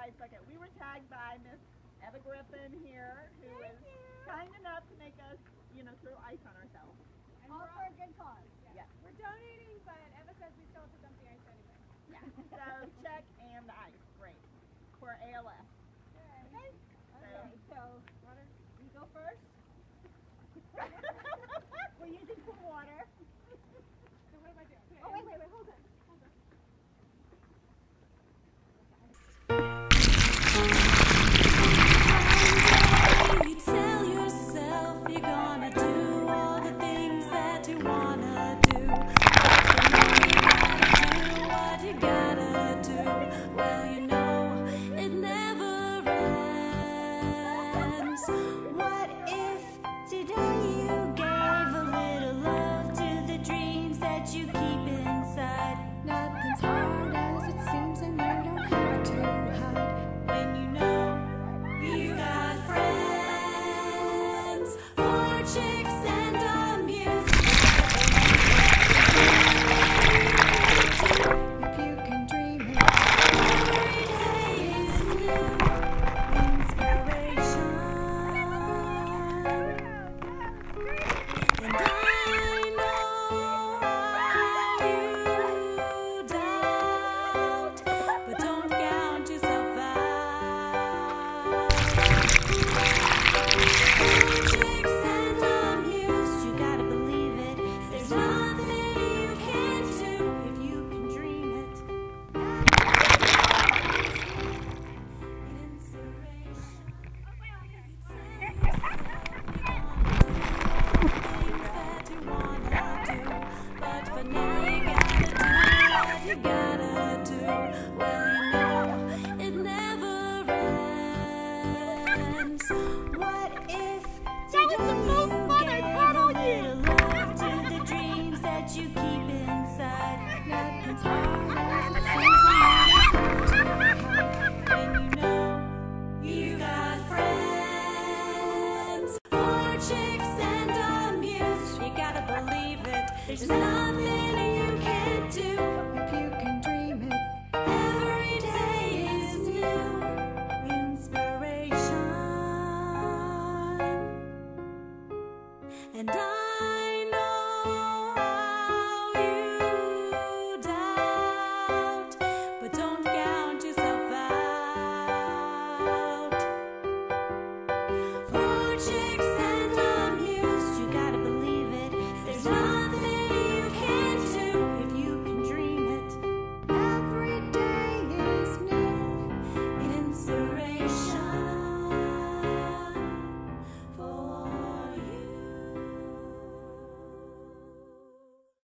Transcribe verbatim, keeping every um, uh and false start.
ice bucket. We were tagged by Miss Eva Griffin here, who Thank is you. kind enough to make us, you know, throw ice on ourselves. And all for a good cause. Yeah. yeah. We're donating, but Eva says we still have to dump the ice anyway. Yeah. So check and the ice. Great. For A L S. Okay. Okay. So, water. You go first. We're using cool water. So what am I doing? Okay. Oh wait, wait, wait. Hold on. Hold on. You tell yourself you're gonna do all the things that you wanna do. But you gotta do what you gotta do. Well, you know it never ends. What if today you gave a little love to the dreams that you keep inside? Nothing's hard as it seems, and you don't have to hide. When you know you got friends, four chicks and a music. If you can dream it, every day is new inspiration. And I know you doubt, but don't count yourself out. Chicks and amused, you gotta believe it. There's nothing you can't do if you can dream it. But for now you gotta do what you gotta do. Well, you know it never ends. What if today you gave a little love to the dreams that you keep inside? Nothing's hard as it seems, and you don't have to hide. When you know you got friends, four chicks and a muse, you gotta believe it. There's nothing you can't do